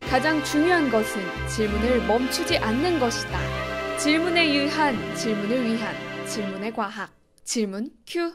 가장 중요한 것은 질문을 멈추지 않는 것이다. 질문에 의한, 질문을 위한, 질문의 과학. 질문 Q.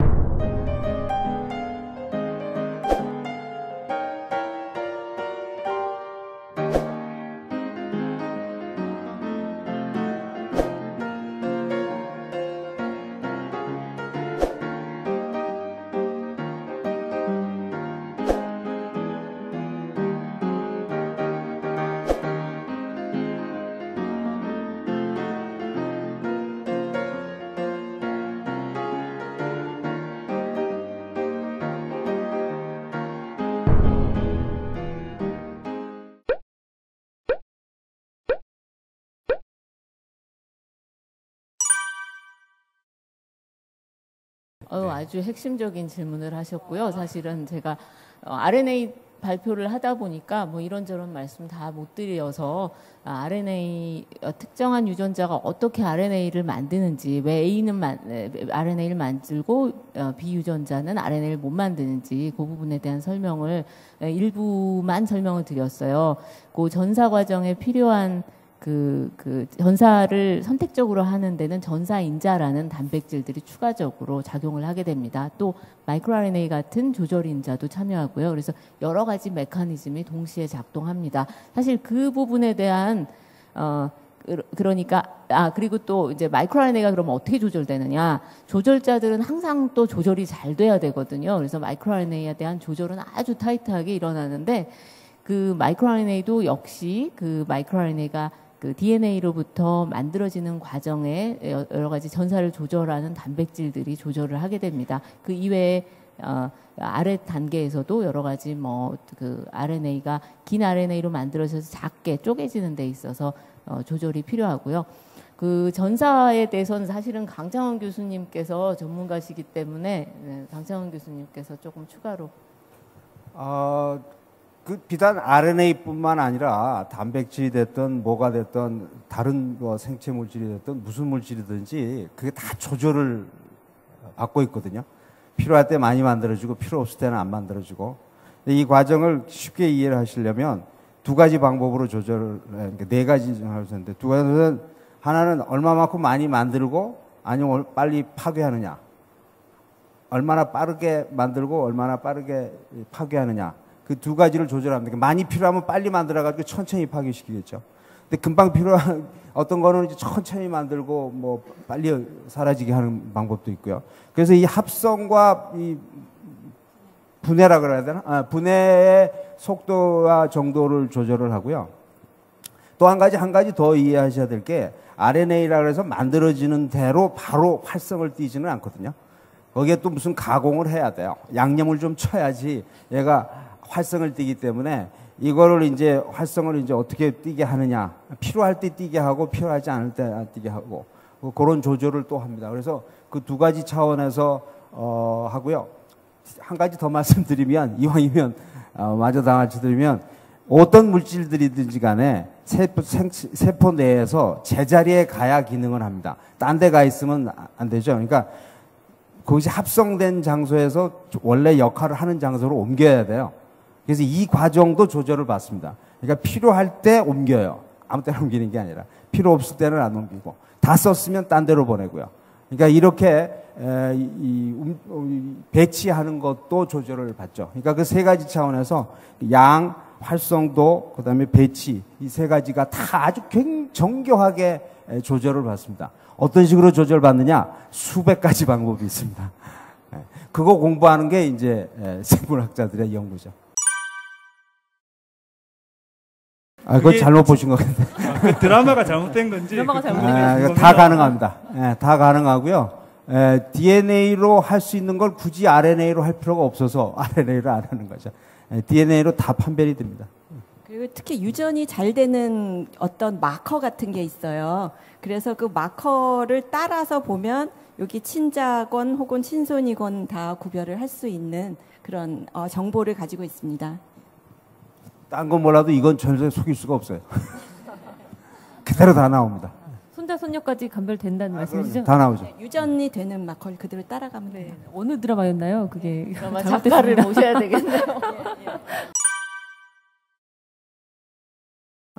아주 핵심적인 질문을 하셨고요. 사실은 제가 RNA 발표를 하다 보니까 뭐 이런저런 말씀 다 못 드려서 RNA 특정한 유전자가 어떻게 RNA를 만드는지, 왜 A는 RNA를 만들고 B 유전자는 RNA를 못 만드는지 그 부분에 대한 설명을 일부만 설명을 드렸어요. 그 전사 과정에 필요한 그 전사를 선택적으로 하는 데는 전사인자라는 단백질들이 추가적으로 작용을 하게 됩니다. 또 마이크로 RNA 같은 조절인자도 참여하고요. 그래서 여러 가지 메커니즘이 동시에 작동합니다. 사실 그 부분에 대한 그러니까 그리고 또 이제 마이크로 RNA가 그러면 어떻게 조절되느냐? 조절자들은 항상 또 조절이 잘 돼야 되거든요. 그래서 마이크로 RNA에 대한 조절은 아주 타이트하게 일어나는데 그 마이크로 RNA도 역시 그 마이크로 RNA가 그 DNA로부터 만들어지는 과정에 여러 가지 전사를 조절하는 단백질들이 조절을 하게 됩니다. 그 이외에 아래 단계에서도 여러 가지 뭐 그 RNA가 긴 RNA로 만들어져서 작게 쪼개지는 데 있어서 조절이 필요하고요. 그 전사에 대해서는 사실은 강창원 교수님께서 전문가시기 때문에 강창원 교수님께서 조금 추가로. 그 비단 RNA뿐만 아니라 단백질이 됐든 뭐가 됐든 다른 뭐 생체 물질이 됐든 무슨 물질이든지 그게 다 조절을 받고 있거든요. 필요할 때 많이 만들어지고 필요 없을 때는 안 만들어지고. 이 과정을 쉽게 이해를 하시려면 두 가지 방법으로 조절을, 그러니까 네 가지 할 수 있는데, 두 가지는 하나는 얼마만큼 많이 만들고 아니면 빨리 파괴하느냐, 얼마나 빠르게 만들고 얼마나 빠르게 파괴하느냐. 그 두 가지를 조절합니다. 많이 필요하면 빨리 만들어가지고 천천히 파괴시키겠죠. 근데 금방 필요한 어떤 거는 이제 천천히 만들고 뭐 빨리 사라지게 하는 방법도 있고요. 그래서 이 합성과 이 분해라 그래야 되나? 분해의 속도와 정도를 조절을 하고요. 또 한 가지 더 이해하셔야 될 게 RNA라 그래서 만들어지는 대로 바로 활성을 띠지는 않거든요. 거기에 또 무슨 가공을 해야 돼요. 양념을 좀 쳐야지 얘가 활성을 띠기 때문에 이거를 이제 활성을 이제 어떻게 띠게 하느냐, 필요할 때 띠게 하고 필요하지 않을 때 안 띠게 하고 그런 조절을 또 합니다. 그래서 그 두 가지 차원에서 하고요. 한 가지 더 말씀드리면, 이왕이면 마저 다 말씀드리면, 어떤 물질들이든지 간에 세포 내에서 제자리에 가야 기능을 합니다. 딴 데 가 있으면 안 되죠. 그러니까 그것이 합성된 장소에서 원래 역할을 하는 장소로 옮겨야 돼요. 그래서 이 과정도 조절을 받습니다. 그러니까 필요할 때 옮겨요. 아무 때나 옮기는 게 아니라. 필요 없을 때는 안 옮기고. 다 썼으면 딴 데로 보내고요. 그러니까 이렇게 배치하는 것도 조절을 받죠. 그러니까 그 세 가지 차원에서 양, 활성도, 그 다음에 배치, 이 세 가지가 다 아주 정교하게 조절을 받습니다. 어떤 식으로 조절받느냐? 수백 가지 방법이 있습니다. 그거 공부하는 게 이제 생물학자들의 연구죠. 그거 잘못 보신 것 같은데. 그 드라마가 잘못된 건지. 드라마가 잘못된 건지. 다 가능합니다. 다 가능하고요. DNA로 할 수 있는 걸 굳이 RNA로 할 필요가 없어서 RNA로 안 하는 거죠. DNA로 다 판별이 됩니다. 그리고 특히 유전이 잘 되는 어떤 마커 같은 게 있어요. 그래서 그 마커를 따라서 보면 여기 친자건 혹은 친손이건 다 구별을 할 수 있는 그런 정보를 가지고 있습니다. 딴 건 몰라도 이건 절대 속일 수가 없어요. 그대로 다 나옵니다. 손자 손녀까지 감별된다는 말씀이시죠? 다 나오죠. 네, 유전이 되는 마커를 그대로 따라가면 돼요. 어느 드라마였나요? 그게 드라마 작가를 모셔야 되겠네요.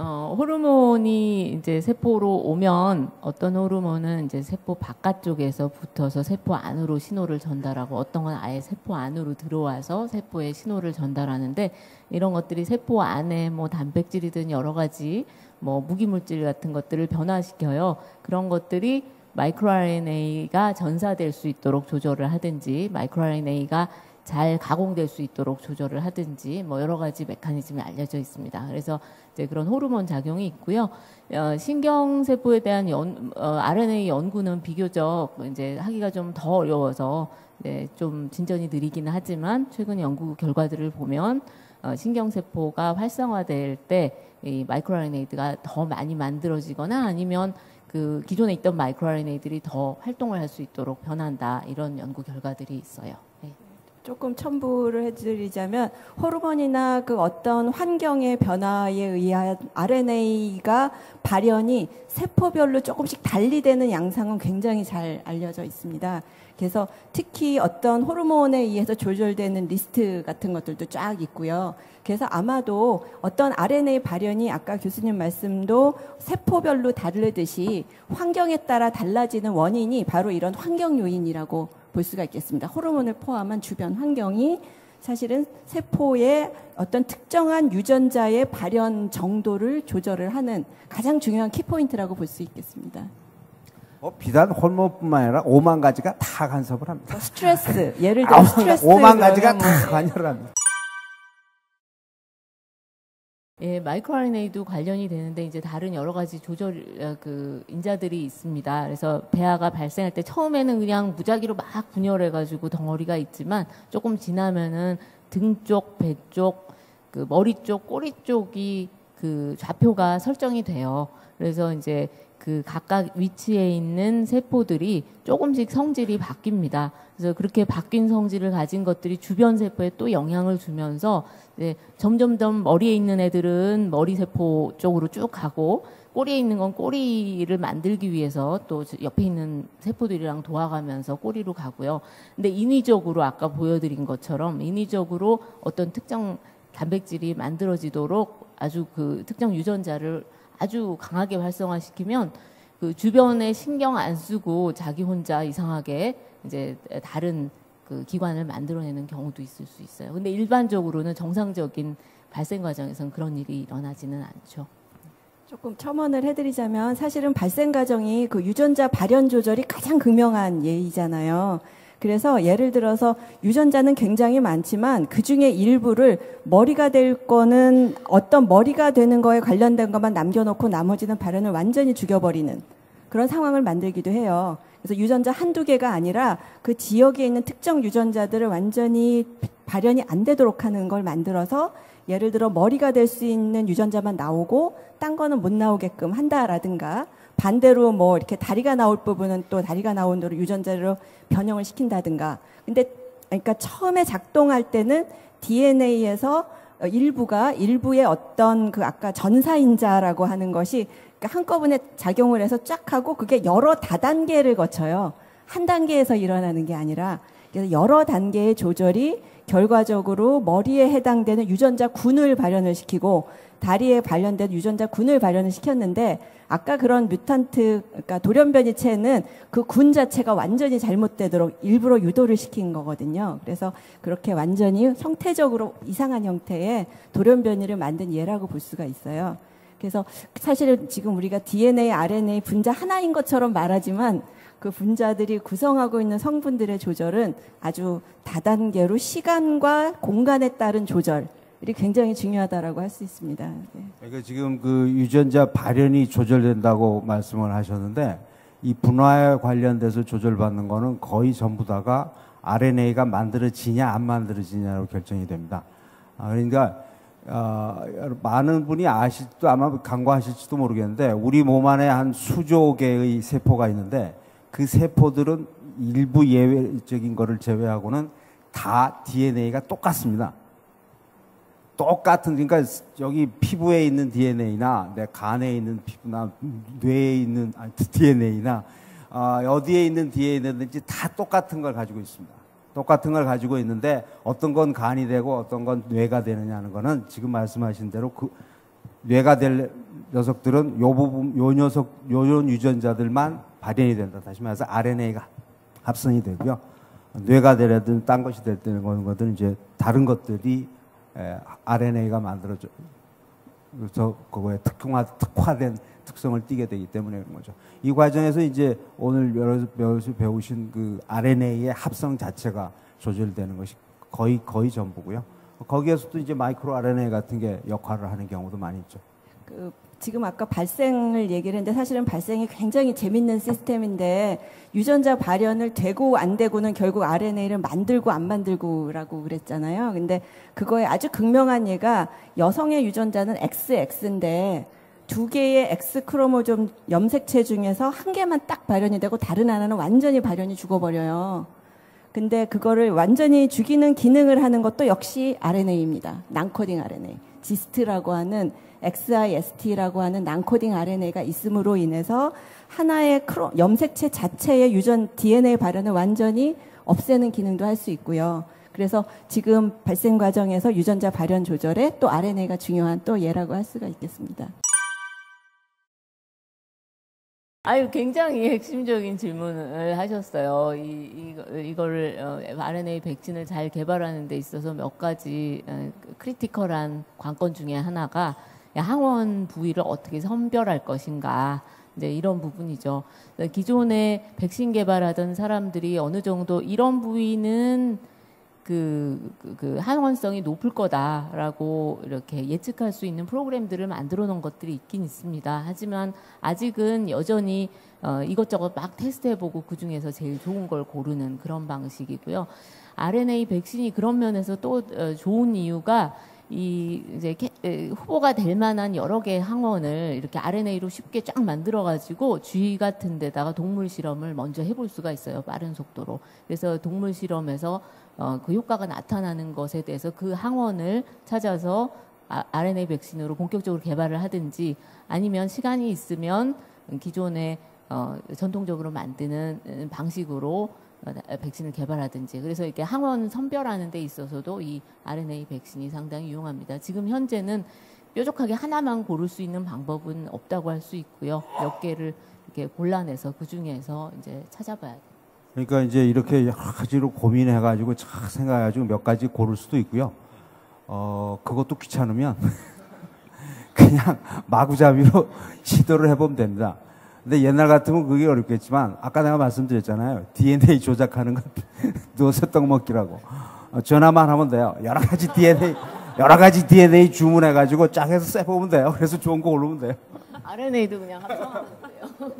호르몬이 이제 세포로 오면 어떤 호르몬은 이제 세포 바깥쪽에서 붙어서 세포 안으로 신호를 전달하고 어떤 건 아예 세포 안으로 들어와서 세포에 신호를 전달하는데 이런 것들이 세포 안에 뭐 단백질이든 여러 가지 뭐 무기물질 같은 것들을 변화시켜요. 그런 것들이 마이크로 RNA가 전사될 수 있도록 조절을 하든지 마이크로 RNA가 잘 가공될 수 있도록 조절을 하든지 뭐 여러 가지 메커니즘이 알려져 있습니다. 그래서 이제 그런 호르몬 작용이 있고요. 신경세포에 대한 RNA 연구는 비교적 이제 하기가 좀 더 어려워서 좀 진전이 느리기는 하지만 최근 연구 결과들을 보면 신경세포가 활성화될 때 이 마이크로 RNA가 더 많이 만들어지거나 아니면 그 기존에 있던 마이크로 RNA들이 더 활동을 할 수 있도록 변한다 이런 연구 결과들이 있어요. 네. 조금 첨부를 해드리자면 호르몬이나 그 어떤 환경의 변화에 의한 RNA가 발현이 세포별로 조금씩 달리되는 양상은 굉장히 잘 알려져 있습니다. 그래서 특히 어떤 호르몬에 의해서 조절되는 리스트 같은 것들도 쫙 있고요. 그래서 아마도 어떤 RNA 발현이 아까 교수님 말씀도 세포별로 다르듯이 환경에 따라 달라지는 원인이 바로 이런 환경 요인이라고 볼 수가 있겠습니다. 호르몬을 포함한 주변 환경이 사실은 세포의 어떤 특정한 유전자의 발현 정도를 조절을 하는 가장 중요한 키포인트라고 볼 수 있겠습니다. 비단 호르몬뿐만 아니라 5만 가지가 다 간섭을 합니다. 스트레스, 예를 들어 스트레스 5만 가지가 다 관여를 합니다. 예, 마이크로 RNA도 관련이 되는데 이제 다른 여러 가지 조절 그 인자들이 있습니다. 그래서 배아가 발생할 때 처음에는 그냥 무작위로 막 분열해가지고 덩어리가 있지만 조금 지나면은 등 쪽, 배 쪽, 그 머리 쪽, 꼬리 쪽이 그 좌표가 설정이 돼요. 그래서 이제 그 각각 위치에 있는 세포들이 조금씩 성질이 바뀝니다. 그래서 그렇게 바뀐 성질을 가진 것들이 주변 세포에 또 영향을 주면서 이제 점점점 머리에 있는 애들은 머리 세포 쪽으로 쭉 가고 꼬리에 있는 건 꼬리를 만들기 위해서 또 옆에 있는 세포들이랑 도와가면서 꼬리로 가고요. 근데 인위적으로 아까 보여드린 것처럼 인위적으로 어떤 특정 단백질이 만들어지도록 아주 그 특정 유전자를 아주 강하게 활성화시키면 그 주변에 신경 안 쓰고 자기 혼자 이상하게 이제 다른 그 기관을 만들어내는 경우도 있을 수 있어요. 근데 일반적으로는 정상적인 발생 과정에서는 그런 일이 일어나지는 않죠. 조금 첨언을 해드리자면 사실은 발생 과정이 그 유전자 발현 조절이 가장 극명한 예이잖아요. 그래서 예를 들어서 유전자는 굉장히 많지만 그중에 일부를 머리가 될 거는 어떤 머리가 되는 거에 관련된 것만 남겨놓고 나머지는 발현을 완전히 죽여버리는 그런 상황을 만들기도 해요. 그래서 유전자 한두 개가 아니라 그 지역에 있는 특정 유전자들을 완전히 발현이 안 되도록 하는 걸 만들어서 예를 들어 머리가 될 수 있는 유전자만 나오고 딴 거는 못 나오게끔 한다라든가 반대로 뭐 이렇게 다리가 나올 부분은 또 다리가 나온 대로 유전자로 변형을 시킨다든가. 근데 그러니까 처음에 작동할 때는 DNA에서 일부의 어떤 그 아까 전사인자라고 하는 것이 그러니까 한꺼번에 작용을 해서 쫙 하고 그게 여러 다단계를 거쳐요. 한 단계에서 일어나는 게 아니라 그래서 여러 단계의 조절이 결과적으로 머리에 해당되는 유전자 군을 발현을 시키고 다리에 발현된 유전자 군을 발현을 시켰는데 아까 그런 뮤턴트 그러니까 돌연변이체는 그 군 자체가 완전히 잘못되도록 일부러 유도를 시킨 거거든요. 그래서 그렇게 완전히 형태적으로 이상한 형태의 돌연변이를 만든 예라고 볼 수가 있어요. 그래서 사실은 지금 우리가 DNA, RNA 분자 하나인 것처럼 말하지만 그 분자들이 구성하고 있는 성분들의 조절은 아주 다단계로 시간과 공간에 따른 조절이 굉장히 중요하다라고 할 수 있습니다. 네. 그러니까 지금 그 유전자 발현이 조절된다고 말씀을 하셨는데 이 분화에 관련돼서 조절받는 거는 거의 전부 다가 RNA가 만들어지냐 안 만들어지냐로 결정이 됩니다. 그러니까 많은 분이 아실지도 아마 간과하실지도 모르겠는데 우리 몸 안에 한 수조 개의 세포가 있는데 그 세포들은 일부 예외적인 거를 제외하고는 다 DNA가 똑같습니다. 똑같은 그러니까 여기 피부에 있는 DNA나 내 간에 있는 피부나 뇌에 있는 DNA나 어디에 있는 DNA든지 다 똑같은 걸 가지고 있습니다. 똑같은 걸 가지고 있는데 어떤 건 간이 되고 어떤 건 뇌가 되느냐는 거는 지금 말씀하신 대로 그 뇌가 될 녀석들은 요 부분, 요런 유전자들만 발현이 된다. 다시 말해서 RNA가 합성이 되고요. 뇌가 되든 딴 것이 되든 것들은 이제 다른 것들이 RNA가 만들어져 그래서 그거에 특화된 특성을 띠게 되기 때문에 그런 거죠. 이 과정에서 이제 오늘 여러분이 배우신 그 RNA의 합성 자체가 조절되는 것이 거의 전부고요. 거기에서도 이제 마이크로 RNA 같은 게 역할을 하는 경우도 많이 있죠. 지금 아까 발생을 얘기를 했는데 사실은 발생이 굉장히 재밌는 시스템인데 유전자 발현을 되고 안 되고는 결국 RNA를 만들고 안 만들고라고 그랬잖아요. 근데 그거에 아주 극명한 예가 여성의 유전자는 XX인데 두 개의 X 크로모좀 염색체 중에서 한 개만 딱 발현이 되고 다른 하나는 완전히 발현이 죽어버려요. 근데 그거를 완전히 죽이는 기능을 하는 것도 역시 RNA입니다. 난코딩 RNA. 지스트라고 하는 XIST라고 하는 난코딩 RNA가 있음으로 인해서 하나의 염색체 자체의 유전 DNA 발현을 완전히 없애는 기능도 할 수 있고요. 그래서 지금 발생 과정에서 유전자 발현 조절에 또 RNA가 중요한 또 예라고 할 수가 있겠습니다. 아유, 굉장히 핵심적인 질문을 하셨어요. 이거를 RNA 백신을 잘 개발하는 데 있어서 몇 가지 크리티컬한 관건 중에 하나가 항원 부위를 어떻게 선별할 것인가. 이제 이런 부분이죠. 기존에 백신 개발하던 사람들이 어느 정도 이런 부위는 그 항원성이 높을 거다라고 이렇게 예측할 수 있는 프로그램들을 만들어 놓은 것들이 있긴 있습니다. 하지만 아직은 여전히 이것저것 막 테스트해보고 그 중에서 제일 좋은 걸 고르는 그런 방식이고요. RNA 백신이 그런 면에서 또 좋은 이유가 이제 후보가 될 만한 여러 개의 항원을 이렇게 RNA로 쉽게 쫙 만들어가지고 쥐 같은 데다가 동물 실험을 먼저 해볼 수가 있어요. 빠른 속도로. 그래서 동물 실험에서 그 효과가 나타나는 것에 대해서 그 항원을 찾아서 RNA 백신으로 본격적으로 개발을 하든지 아니면 시간이 있으면 기존에 전통적으로 만드는 방식으로 백신을 개발하든지 그래서 이렇게 항원 선별하는 데 있어서도 이 RNA 백신이 상당히 유용합니다. 지금 현재는 뾰족하게 하나만 고를 수 있는 방법은 없다고 할 수 있고요. 몇 개를 이렇게 골라내서 그 중에서 이제 찾아봐야 돼요. 그러니까 이제 이렇게 여러 가지로 고민해가지고 쫙 생각해가지고 몇 가지 고를 수도 있고요. 그것도 귀찮으면 그냥 마구잡이로 시도를 해보면 됩니다. 근데 옛날 같으면 그게 어렵겠지만 아까 내가 말씀드렸잖아요. DNA 조작하는 건 누워서 떡 먹기라고. 전화만 하면 돼요. 여러 가지 DNA 주문해가지고 쫙 해서 쎄보면 돼요. 그래서 좋은 거 고르면 돼요. RNA도 그냥 합성하면 돼요.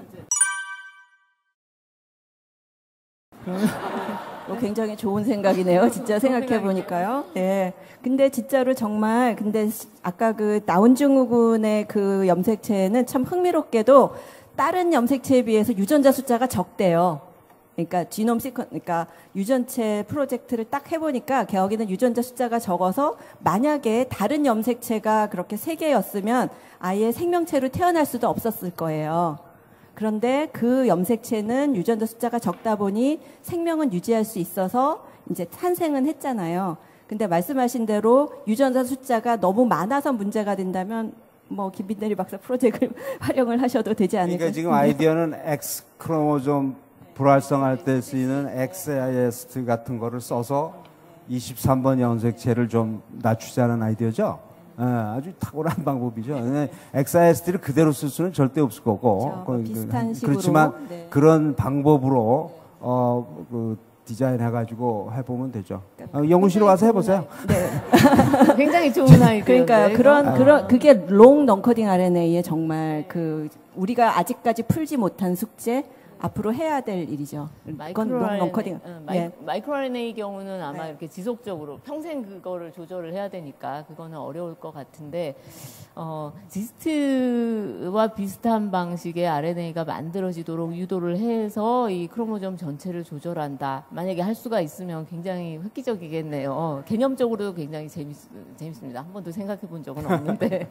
굉장히 좋은 생각이네요. 진짜 생각해 보니까요. 네. 근데 진짜로 정말 근데 아까 그 다운 증후군의 그 염색체는 참 흥미롭게도 다른 염색체에 비해서 유전자 숫자가 적대요. 그러니까 그러니까 유전체 프로젝트를 딱 해보니까 거기는 유전자 숫자가 적어서 만약에 다른 염색체가 그렇게 3개였으면 아예 생명체로 태어날 수도 없었을 거예요. 그런데 그 염색체는 유전자 숫자가 적다 보니 생명은 유지할 수 있어서 이제 탄생은 했잖아요. 근데 말씀하신 대로 유전자 숫자가 너무 많아서 문제가 된다면 김빈대리 박사 프로젝트를 활용을 하셔도 되지 않을까. 그러니까 지금 아이디어는 X 크로모좀 불활성할 때 쓰이는 XIST 같은 거를 써서 23번 염색체를 좀 낮추자는 아이디어죠. 아주 탁월한 방법이죠. XIST를 그대로 쓸 수는 절대 없을 거고. 그렇죠. 비슷한 식으로. 그렇지만 네. 그런 방법으로 디자인해가지고 해보면 되죠. 연구실에 와서 해보세요. 네. 굉장히 좋은 아이디어인데. 그러니까 그게 롱 넌코딩 RNA의 정말 우리가 아직까지 풀지 못한 숙제 앞으로 해야 될 일이죠. 마이크로 RNA 경우는 아마 이렇게 지속적으로 평생 그거를 조절을 해야 되니까 그거는 어려울 것 같은데 지스트와 비슷한 방식의 RNA가 만들어지도록 유도를 해서 이 크로모점 전체를 조절한다. 만약에 할 수가 있으면 굉장히 획기적이겠네요. 개념적으로도 굉장히 재밌습니다. 한 번도 생각해 본 적은 없는데.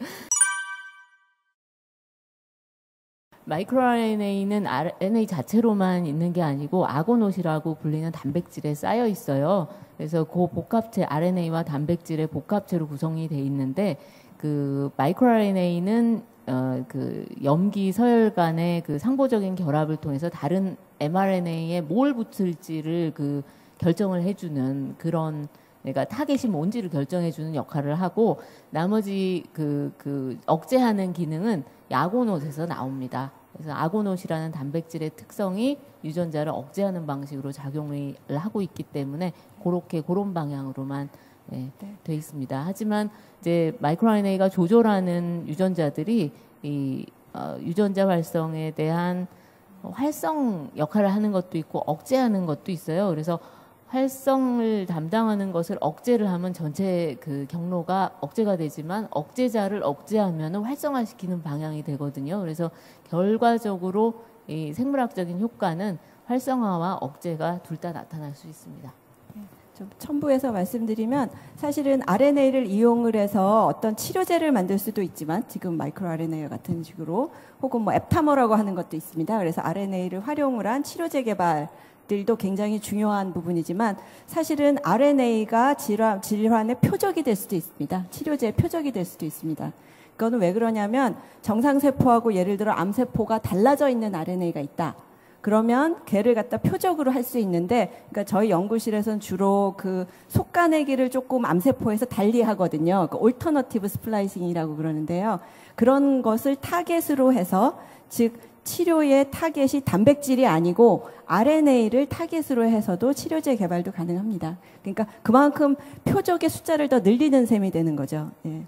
마이크로 RNA는 RNA 자체로만 있는 게 아니고 아고노시라고 불리는 단백질에 쌓여 있어요. 그래서 그 복합체 RNA와 단백질의 복합체로 구성이 돼 있는데 그 마이크로 RNA는 그 염기 서열간의 그 상보적인 결합을 통해서 다른 mRNA에 뭘 붙을지를 그 결정을 해주는 그런, 그러니까 타겟이 뭔지를 결정해주는 역할을 하고, 나머지 그 억제하는 기능은 야고노스에서 나옵니다. 그래서 아고노시라는 단백질의 특성이 유전자를 억제하는 방식으로 작용을 하고 있기 때문에 그런 방향으로만 돼 있습니다. 하지만 이제 마이크로RNA가 조절하는 유전자들이 이 유전자 활성에 대한 활성 역할을 하는 것도 있고 억제하는 것도 있어요. 그래서 활성을 담당하는 것을 억제를 하면 전체 그 경로가 억제가 되지만 억제자를 억제하면 활성화시키는 방향이 되거든요. 그래서 결과적으로 이 생물학적인 효과는 활성화와 억제가 둘 다 나타날 수 있습니다. 좀 첨부해서 말씀드리면 사실은 RNA를 이용을 해서 어떤 치료제를 만들 수도 있지만 지금 마이크로 RNA 같은 식으로 혹은 뭐 앱타머라고 하는 것도 있습니다. 그래서 RNA를 활용을 한 치료제 개발들도 굉장히 중요한 부분이지만 사실은 RNA가 질환의 표적이 될 수도 있습니다. 치료제의 표적이 될 수도 있습니다. 그거는 왜 그러냐면 정상세포하고 예를 들어 암세포가 달라져 있는 RNA가 있다. 그러면 걔를 갖다 표적으로 할 수 있는데, 그러니까 저희 연구실에서는 주로 그 속가내기를 조금 암세포에서 달리 하거든요. 그 올터너티브 스플라이싱이라고 그러는데요. 그런 것을 타겟으로 해서, 즉 치료의 타겟이 단백질이 아니고 RNA를 타겟으로 해서도 치료제 개발도 가능합니다. 그러니까 그만큼 표적의 숫자를 더 늘리는 셈이 되는 거죠. 예.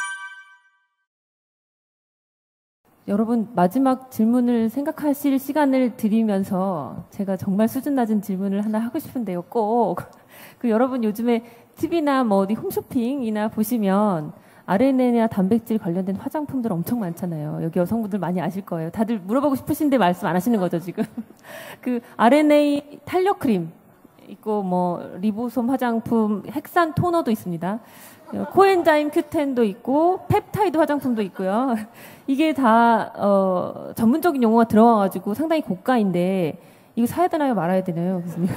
여러분 마지막 질문을 생각하실 시간을 드리면서 제가 정말 수준 낮은 질문을 하나 하고 싶은데요. 꼭 그 여러분 요즘에 TV나 뭐 어디 홈쇼핑이나 보시면 RNA나 단백질 관련된 화장품들 엄청 많잖아요. 여기 여성분들 많이 아실 거예요. 다들 물어보고 싶으신데 말씀 안 하시는 거죠 지금? 그 RNA 탄력 크림 있고 뭐 리보솜 화장품, 헥산 토너도 있습니다. 코엔자임 Q10도 있고 펩타이드 화장품도 있고요. 이게 다 전문적인 용어가 들어가가지고 상당히 고가인데 이거 사야 되나요 말아야 되나요? 교수님?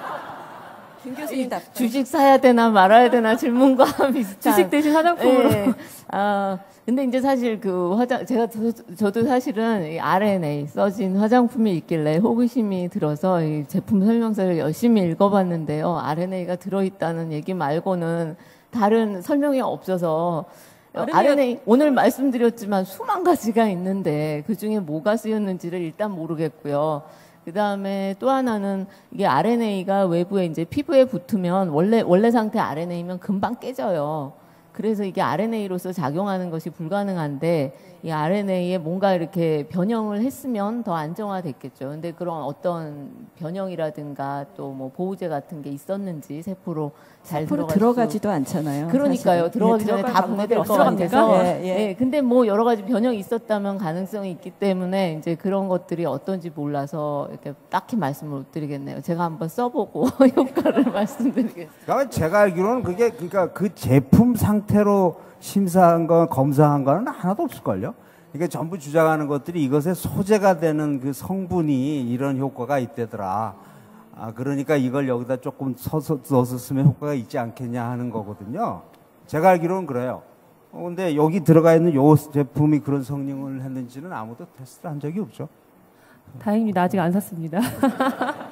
김 교수님 답변. 주식 사야 되나 말아야 되나 질문과 비슷한. 주식 대신 화장품으로. 네. 근데 이제 사실 그 저도 사실은 이 RNA 써진 화장품이 있길래 호기심이 들어서 이 제품 설명서를 열심히 읽어봤는데요. RNA가 들어있다는 얘기 말고는 다른 설명이 없어서 RNA 오늘 말씀드렸지만 수만 가지가 있는데 그중에 뭐가 쓰였는지를 일단 모르겠고요. 그 다음에 또 하나는 이게 RNA가 외부에 이제 피부에 붙으면 원래 상태 RNA면 금방 깨져요. 그래서 이게 RNA로서 작용하는 것이 불가능한데 이 RNA에 뭔가 이렇게 변형을 했으면 더 안정화됐겠죠. 근데 그런 어떤 변형이라든가 또 뭐 보호제 같은 게 있었는지 세포로 잘 들어가지도 않잖아요. 그러니까요. 사실은. 들어가기 전에 다 분해될 것 같아서. 예. 근데 뭐 여러 가지 변형이 있었다면 가능성이 있기 때문에 이제 그런 것들이 어떤지 몰라서 이렇게 딱히 말씀을 못 드리겠네요. 제가 한번 써보고 효과를 말씀드리겠습니다. 그러니까 제가 알기로는 그러니까 그 제품 상태로 심사한 거, 검사한 거는 하나도 없을걸요? 그러니까 전부 주장하는 것들이 이것의 소재가 되는 그 성분이 이런 효과가 있대더라. 그러니까 이걸 여기다 조금 넣어서 쓰면 효과가 있지 않겠냐 하는 거거든요. 제가 알기로는 그래요. 근데 여기 들어가 있는 요 제품이 그런 성능을 했는지는 아무도 테스트를 한 적이 없죠. 다행입니다. 아직 안 샀습니다.